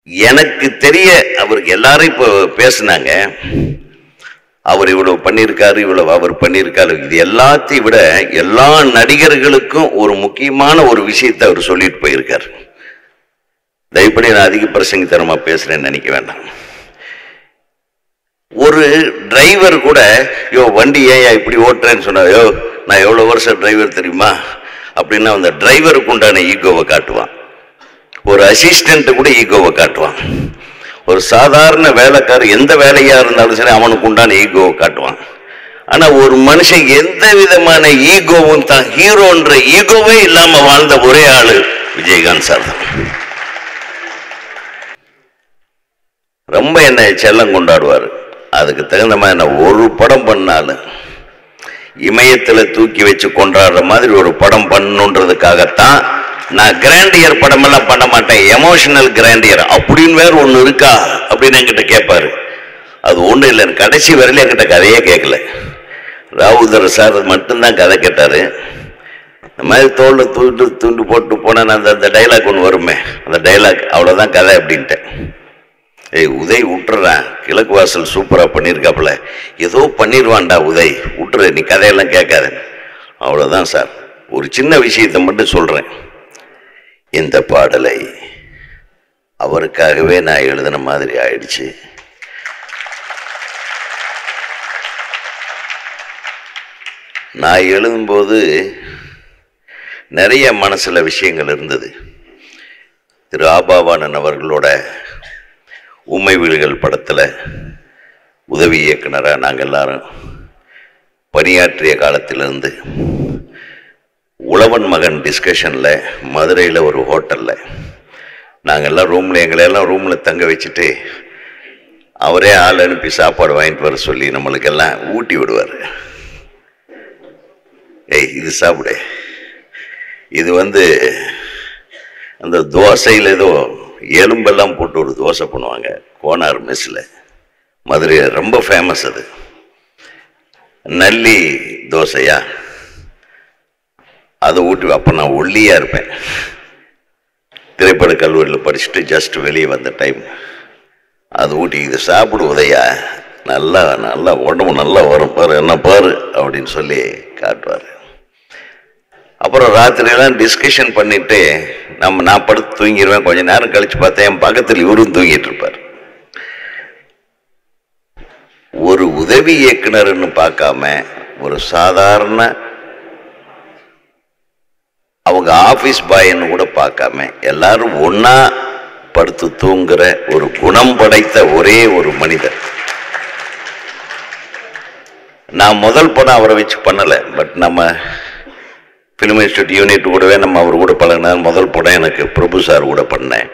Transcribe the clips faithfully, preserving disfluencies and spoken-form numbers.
எனக்கு தெரிய அவருக்கு எல்லாரும் இப்போ பேசுனாங்க, அவர் இவ்வளவு பண்ணியிருக்காரு, இவ்வளவு அவர் பண்ணியிருக்காரு. இது எல்லாத்தையும் விட எல்லா நடிகர்களுக்கும் ஒரு முக்கியமான ஒரு விஷயத்தை அவர் சொல்லிட்டு போயிருக்காரு. தயவுப்படி நான் அதிக பிரசங்கித்தனமா பேசுறேன்னு நினைக்க வேண்டாம். ஒரு டிரைவர் கூட யோ வண்டி ஏன் இப்படி ஓட்டுறேன்னு சொன்னா, யோ நான் எவ்வளவு வருஷம் டிரைவர் தெரியுமா அப்படின்னா அந்த டிரைவருக்கு உண்டான ஈகோவை காட்டுவான். ஒரு அசிஸ்டன்ட் கூட ஈகோவை காட்டுவான். ஒரு சாதாரண வேலைக்காரர் எந்த வேலையா இருந்தாலும் சரி அவனுக்கு உண்டான ஈகோவை காட்டுவான். ஆனா ஒரு மனுஷன் எந்த விதமான ஈகோவும் தான் ஹீரோன்ற ஈகோவே இல்லாம வாழ்ந்த ஒரே ஆளு விஜயகாந்த் சார் தான். ரொம்ப என்ன செல்லம் கொண்டாடுவார். அதுக்கு தகுந்த மாதிரி நான் ஒரு படம் பண்ணாலும் இமயத்துல தூக்கி வச்சு கொண்டாடுற மாதிரி ஒரு படம் பண்ணணுன்றதுக்காகத்தான் நான் கிராண்டியர் படம் எல்லாம் பண்ண மாட்டேன். எமோஷனல் கிராண்டியர் அப்படின்னு வேற ஒண்ணு இருக்கா அப்படின்னு என்கிட்ட கேட்பாரு. அது ஒண்ணு இல்லை, கடைசி வரையில என்கிட்ட கதையே கேட்கல. ராவுதர் சார் மட்டும்தான் கதை கேட்டாரு. இந்த மாதிரி தோல்ல தூண்டு தூண்டு போட்டு போனா அந்த அந்த டைலாக் ஒன்று வருமே, அந்த டைலாக் அவ்வளவுதான் கதை அப்படின்ட்டேன். ஏய் உதய் விட்டுறான், கிழக்கு வாசல் சூப்பரா பண்ணியிருக்காப்புல, ஏதோ பண்ணிடுவான்டா உதய், விட்டுரு, நீ கதையெல்லாம் கேட்காத. அவ்வளவுதான் சார். ஒரு சின்ன விஷயத்தை மட்டும் சொல்றேன். இந்த பாடலை அவருக்காகவே நான் எழுதின மாதிரி ஆயிடுச்சு. நான் எழுதும்போது நிறைய மனசுல விஷயங்கள் இருந்தது. திரு ஆபாவானன் அவர்களோட உண்மை வீடுகள் படத்துல உதவி இயக்குனராக நாங்கள் எல்லாரும் பணியாற்றிய காலத்திலிருந்து உழவன் மகன் டிஸ்கஷனில் மதுரையில் ஒரு ஹோட்டலில் நாங்கள் எல்லாம் ரூமில் எங்களையெல்லாம் ரூமில் தங்க வச்சுட்டு அவரே ஆள் அனுப்பி சாப்பாடு வாங்கிட்டு வர சொல்லி நம்மளுக்கெல்லாம் ஊட்டி விடுவார். ஏய் இது சாப்பிடு, இது வந்து அந்த தோசையில் ஏதோ எலும்பெல்லாம் போட்டு ஒரு தோசை பண்ணுவாங்க கோனார் மெஸ்ஸில், மதுரையில் ரொம்ப ஃபேமஸ். அது நல்லி தோசையா, அதை ஊட்டி. அப்போ நான் ஒல்லியா இருப்பேன், திரைப்பட கல்லூரியில் படிச்சுட்டு ஜஸ்ட் வெளியே வந்த டைம். அது ஊட்டி, இது சாப்பிடுவதையா, நல்லா நல்லா உடம்பு நல்லா வரும் பாரு, என்ன பாரு அப்படின்னு சொல்லி காட்டுவார். அப்புறம் ராத்திரியெல்லாம் டிஸ்கஷன் பண்ணிட்டு நம்ம நான் படுத்து தூங்கிடுவேன். கொஞ்ச நேரம் கழிச்சு பார்த்தேன் என் பக்கத்தில் இவரும் தூங்கிட்டு இருப்பார். ஒரு உதவி இயக்குனர்னு பார்க்காம ஒரு சாதாரண அவங்க ஆபீஸ் பாய்ன்னு கூட பார்க்காம எல்லாரும் ஒன்னா படுத்து தூங்குற ஒரு குணம் படைத்த ஒரே ஒரு மனிதர். நான் முதல் படம் அவரை வச்சு பண்ணல, பட் நம்ம பிலிம் இன்ஸ்டியூட் யூனிட் கூடவே நம்ம அவர் கூட பழகினார். முதல் படம் எனக்கு பிரபு சார் கூட பண்ணேன்.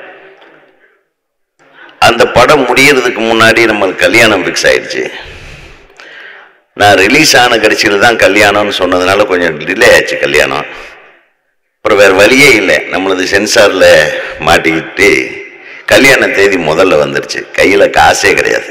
அந்த படம் முடியறதுக்கு முன்னாடி நம்மளுக்கு கல்யாணம் ஃபிக்ஸ் ஆயிடுச்சு. நான் ரிலீஸ் ஆன கடைசியில் தான் கல்யாணம்னு சொன்னதுனால கொஞ்சம் டிலே ஆச்சு கல்யாணம். அப்புறம் வேறு வழியே இல்லை, நம்மளது சென்சாரில் மாட்டிக்கிட்டு கல்யாண தேதி முதல்ல வந்துருச்சு. கையில் காசே கிடையாது,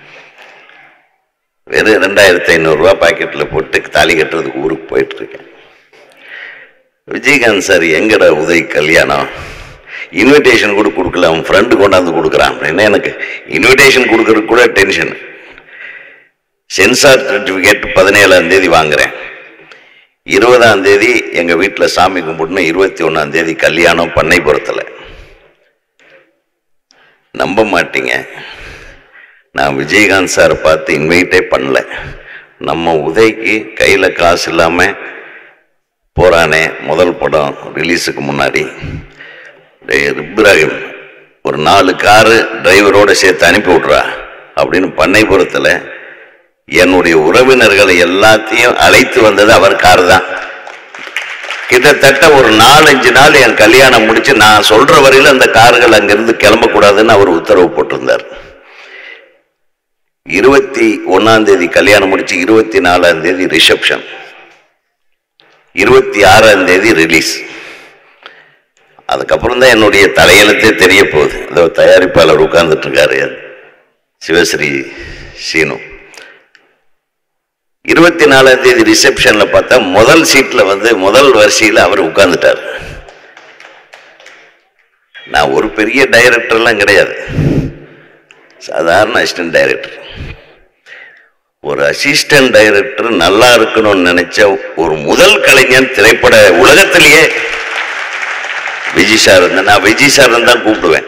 வெறும் ரெண்டாயிரத்தி ஐநூறுரூவா பாக்கெட்டில் போட்டு தாலி கட்டுறதுக்கு ஊருக்கு போயிட்டுருக்கேன். விஜயகாந்த் சார் எங்கடா உதய் கல்யாணம், இன்விடேஷன் கூட கொடுக்கல, அவன் ஃப்ரெண்டு கொண்டாந்து கொடுக்குறான். என்ன எனக்கு இன்விடேஷன் கொடுக்கறதுக்கு கூட டென்ஷன். சென்சார் சர்டிஃபிகேட் பதினேழாம் தேதி வாங்குறேன், இருபதாம் தேதி எங்கள் வீட்டில் சாமி கும்பிடணும், இருபத்தி ஒன்றாம் தேதி கல்யாணம் பண்ணைபுரத்தில். நம்ப மாட்டீங்க, நான் விஜயகாந்த் சாரை பார்த்து இன்வைட்டே பண்ணல. நம்ம உதய்க்கு கையில் காசு இல்லாமல் போகிறானே முதல் படம் ரிலீஸுக்கு முன்னாடி, இப்ராஹிம் ஒரு நாலு காரு டிரைவரோடு சேர்த்து அனுப்பி விட்றா அப்படின்னு பண்ணைபுரத்தில் என்னுடைய உறவினர்களை எல்லாத்தையும் அழைத்து வந்தது அவர் கார் தான். கிட்டத்தட்ட ஒரு நாலஞ்சு நாள் என் கல்யாணம் முடிச்சு நான் சொல்ற வரையில அந்த கார்கள் அங்கிருந்து கிளம்பக்கூடாதுன்னு அவர் உத்தரவு போட்டிருந்தார். இருபத்தி ஒன்னாம் தேதி கல்யாணம் முடிச்சு இருபத்தி நாலாம் தேதி ரிசப்ஷன், இருபத்தி ஆறாம் தேதி ரிலீஸ். அதுக்கப்புறம் தான் என்னுடைய தலையெழுத்தே தெரிய போகுது. அதோ தயாரிப்பாளர் உட்கார்ந்துட்டு இருக்காரு சிவஸ்ரீ சீனு. இருபத்தி நாலாம் தேதி ரிசப்ஷன்ல பார்த்தா முதல் சீட்ல வந்து முதல் வரிசையில் அவர் உட்கார்ந்துட்டார். நான் ஒரு பெரிய டைரக்டர்லாம் கிடையாது, சாதாரண அசிஸ்டன்ட் டைரக்டர். ஒரு அசிஸ்டன்ட் டைரக்டர் நல்லா இருக்கணும்னு நினைச்ச ஒரு முதல் கலைஞன் திரைப்பட உலகத்திலேயே விஜய் சார் இருந்தா. நான் விஜய் சார் தான் கூப்பிடுவேன்.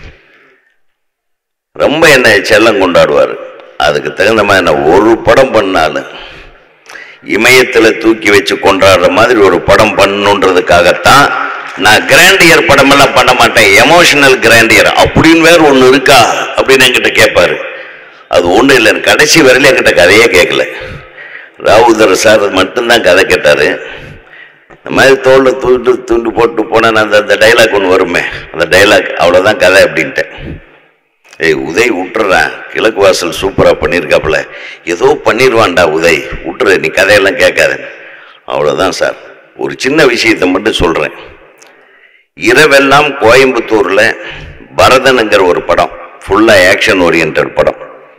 ரொம்ப என்னை செல்லம் கொண்டாடுவார். அதுக்கு தகுந்த மாதிரி நான் ஒரு படம் பண்ணாலும் இமயத்தில் தூக்கி வச்சு கொண்டாடுற மாதிரி ஒரு படம் பண்ணணுன்றதுக்காகத்தான் நான் கிராண்டியர் படமெல்லாம் பண்ண மாட்டேன். எமோஷனல் கிராண்டியர் அப்படின்னு வேற ஒன்று இருக்கா அப்படின்னு என்கிட்ட கேட்பாரு. அது ஒன்றும் இல்லை, கடைசி வரையில என்கிட்ட கதையே கேட்கல. ராவுதர் சார் மட்டும்தான் கதை கேட்டார். இந்த மாதிரி தோளில் தூண்டு தூண்டு போட்டு போனால் அந்த அந்த டைலாக் ஒன்று வருமே, அந்த டைலாக் அவ்வளோதான் கதை அப்படின்ட்டேன். ஏய் உதய் விட்டுறேன், கிழக்கு வாசல் சூப்பராக பண்ணியிருக்காப்புல, ஏதோ பண்ணிடுவான்டா உதய், விட்டுரு, நீ கதையெல்லாம் கேட்காத. அவ்வளோதான் சார். ஒரு சின்ன விஷயத்தை மட்டும் சொல்கிறேன். இரவெல்லாம் கோயம்புத்தூரில் பரதனுங்கிற ஒரு படம், ஃபுல்லாக ஆக்ஷன் ஓரியன்ட் படம்.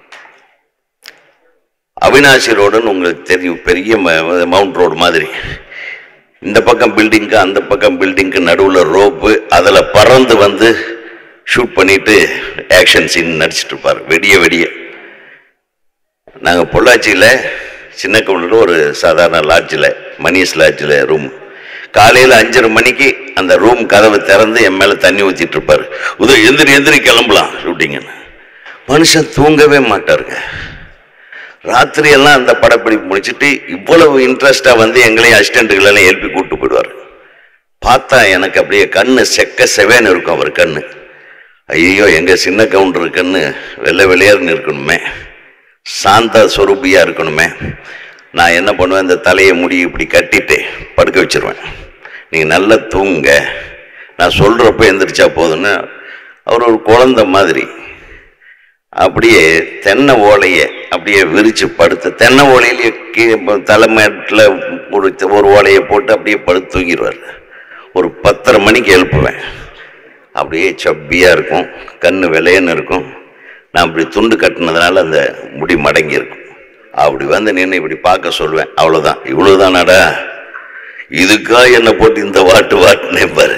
அவினாசி ரோடுன்னு உங்களுக்கு தெரியும், பெரிய மவுண்ட் ரோடு மாதிரி. இந்த பக்கம் பில்டிங்க்கு அந்த பக்கம் பில்டிங்க்கு நடுவில் ரோப்பு, அதில் பறந்து வந்து ஷூட் பண்ணிட்டு ஆக்ஷன் சீன் நடிச்சிட்டு இருப்பார் வெடிய வெடிய. நாங்கள் பொள்ளாச்சியில் சின்ன கவுண்டர் ஒரு சாதாரண லாட்ஜில், மணியஸ் லாட்ஜில் ரூம். காலையில் அஞ்சரை மணிக்கு அந்த ரூம் கதவை திறந்து என் மேலே தண்ணி ஊற்றிட்டு இருப்பார். உதவி எந்திரி எந்திரி கிளம்பலாம் ஷூட்டிங்கன்னு. மனுஷன் தூங்கவே மாட்டாருங்க. ராத்திரியெல்லாம் அந்த படப்பிடிப்பு முடிச்சுட்டு இவ்வளவு இன்ட்ரெஸ்டாக வந்து எங்களையும் அசிஸ்டண்ட்டுகளெல்லாம் எழுப்பி கூப்பிட்டு போயிடுவார். பார்த்தா எனக்கு அப்படியே கண்ணு செக்க செவேன்னு இருக்கும் அவர் கண்ணு. ஐயோ எங்கள் சின்ன கவுண்டர் கண்ணு வெள்ளை வெளியேறுன்னு இருக்கணுமே, சாந்தா சொரூபியாக இருக்கணுமே. நான் என்ன பண்ணுவேன், இந்த தலையை முடி இப்படி கட்டிட்டு படுக்க வச்சிருவேன். நீங்கள் நல்லா தூங்குங்க, நான் சொல்கிறப்ப எந்திரிச்சா போதுன்னு. அவர் ஒரு குழந்தை மாதிரி அப்படியே தென்னை ஓலையை அப்படியே விரித்து படுத்து, தென்னை ஓலையிலேயே கீழே தலைமையில் ஒரு ஒரு ஓலையை போட்டு அப்படியே படுத்து தூங்கிடுவார். ஒரு பத்தரை மணிக்கு எழுப்புவேன். அப்படியே சப்பியாக இருக்கும், கண்ணு விளையன்னு இருக்கும். நான் அப்படி துண்டு கட்டினதுனால அந்த முடி மடங்கி இருக்கும். அப்படி வந்து நின்று இப்படி பார்க்க சொல்லுவேன். அவ்வளோதான், இவ்வளோதானாடா, இதுக்கா என்னை போட்டு இந்த வாட்டு வாட்டுனே பாரு.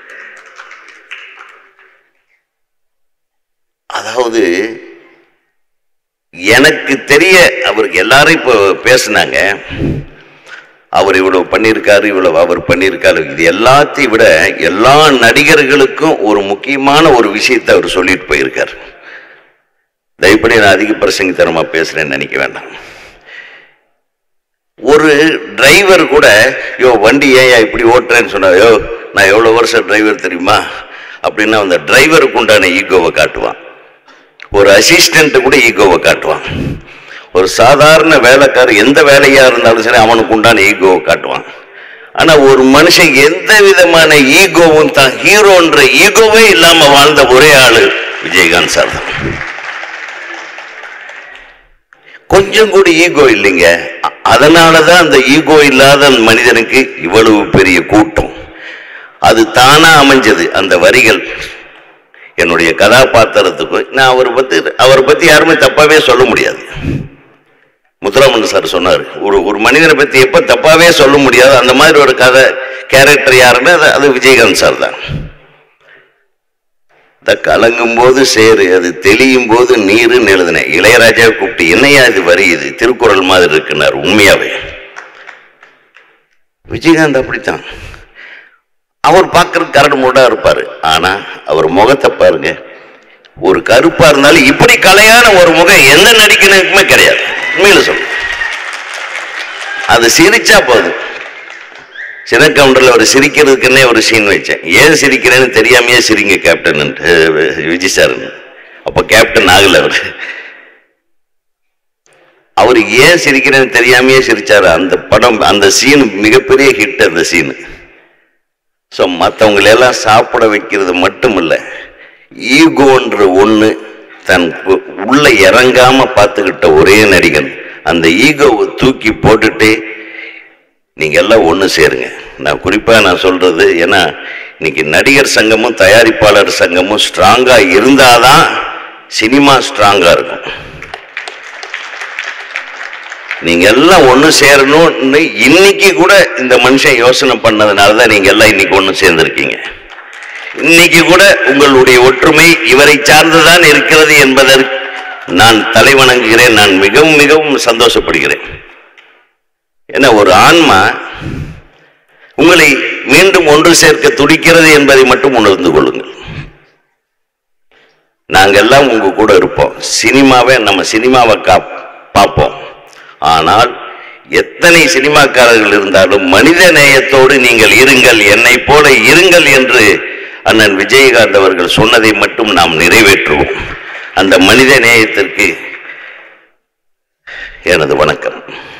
அதாவது எனக்கு தெரிய அவருக்கு எல்லாரும் இப்போ பேசினாங்க, அவர் இவ்வளவு பண்ணியிருக்காரு, இவ்வளவு அவர் பண்ணியிருக்காரு. இது எல்லாத்தையும் விட எல்லா நடிகர்களுக்கும் ஒரு முக்கியமான ஒரு விஷயத்தை அவர் சொல்லிட்டு போயிருக்கார். தயவுப்படி நான் அதிக பிரசங்கித்தனமாக பேசுறேன்னு நினைக்க வேண்டாம். ஒரு டிரைவர் கூட யோ வண்டி ஏன் இப்படி ஓட்டுறேன்னு சொன்னா, யோ நான் எவ்வளோ வருஷம் டிரைவர் தெரியுமா அப்படின்னா அந்த டிரைவருக்கு உண்டான ஈகோவை காட்டுவான். ஒரு அசிஸ்டண்ட் கூட ஈகோவை காட்டுவான். ஒரு சாதாரண வேலைக்காரர் எந்த வேலையாக இருந்தாலும் சரி அவனுக்கு உண்டான ஈகோவை காட்டுவான். ஆனால் ஒரு மனுஷன் எந்த விதமான ஈகோவும் தான் ஹீரோன்ற ஈகோவே இல்லாமல் வாழ்ந்த ஒரே ஆளு விஜயகாந்த் சார் தான். கொஞ்சம் கூட ஈகோ இல்லைங்க. அதனால தான் அந்த ஈகோ இல்லாத மனிதனுக்கு இவ்வளவு பெரிய கூட்டம். அது தானா அமைஞ்சது. அந்த வரிகள் என்னுடைய கதாபாத்திரத்துக்கு நான் அவரை பற்றி அவரை பற்றி யாருமே தப்பாகவே சொல்ல முடியாது. முத்துராமன் சார் சொன்னார், ஒரு ஒரு மனிதனை பற்றி எப்போ தப்பாகவே சொல்ல முடியாது. அந்த மாதிரி ஒரு கதை கேரக்டர் யாருன்னா அது அது விஜயகாந்த் சார் தான். த கலங்கும் போது சேரு, அது தெளியும் போது நீருன்னு எழுதினேன். இளையராஜா கூப்பிட்டு என்னையா இது வரி, இது திருக்குறள் மாதிரி இருக்குன்னார். உண்மையாவே விஜயகாந்த் அப்படித்தான். அவர் பார்க்கறதுக்கு கரடு மூடா இருப்பார். ஆனால் அவர் முகத்தை பாருங்க, ஒரு கருப்பா இருந்தாலும் இப்படி கலையான ஒரு முகம் எந்த நடிக்கணுக்குமே கிடையாது. உண்மையில சொல்ல, அது சிரிச்சா போதும். சின்ன கவுண்டரில் ஒரு சிரிக்கிறதுக்குன்னே ஒரு சீன் வச்சேன். ஏன் சிரிக்கிறேன்னு தெரியாமையே சிரிங்க கேப்டன் விஜய் சார். அப்போ கேப்டன் ஆகல அவர். அவர் ஏன் சிரிக்கிறேன்னு தெரியாமையே சிரிச்சாரு. அந்த படம், அந்த சீன் மிகப்பெரிய ஹிட். அந்த சீனு ஸோ மற்றவங்களெல்லாம் சாப்பிட வைக்கிறது மட்டும் இல்லை, ஈகோன்ற ஒன்று தன் உள்ள இறங்காம பார்த்துக்கிட்ட ஒரே நடிகன். அந்த ஈகோவை தூக்கி போட்டுட்டு நீங்க எல்லாம் ஒன்று சேருங்க. நான் குறிப்பாக நான் சொல்றது, ஏன்னா இன்னைக்கு நடிகர் சங்கமும் தயாரிப்பாளர் சங்கமும் ஸ்ட்ராங்கா இருந்தாதான் சினிமா ஸ்ட்ராங்கா இருக்கும். நீங்க எல்லாம் ஒன்று சேரணும்னு இன்னைக்கு கூட இந்த மனுஷன் யோசனை பண்ணதுனால தான் நீங்க எல்லாம் இன்னைக்கு ஒன்று சேர்ந்துருக்கீங்க. இன்னைக்கு கூட உங்களுடைய ஒற்றுமை இவரை சார்ந்துதான் இருக்கிறது என்பதற்கு நான் தலைவணங்குகிறேன். நான் மிகவும் மிகவும் சந்தோஷப்படுகிறேன். ஏன்னா ஒரு ஆன்மா உங்களை மீண்டும் ஒன்று சேர்க்க துடிக்கிறது என்பதை மட்டும் உணர்ந்து கொள்ளுங்கள். நாங்கெல்லாம் உங்க கூட இருப்போம். சினிமாவை நம்ம சினிமாவை பார்ப்போம். ஆனால் எத்தனை சினிமாக்காரர்கள் இருந்தாலும் மனித நேயத்தோடு நீங்கள் இருங்கள், என்னை போல இருங்கள் என்று அண்ணன் விஜயகாந்த் அவர்கள் சொன்னதை மட்டும் நாம் நிறைவேற்றுவோம். அந்த மனித நேயத்திற்கு எனது வணக்கம்.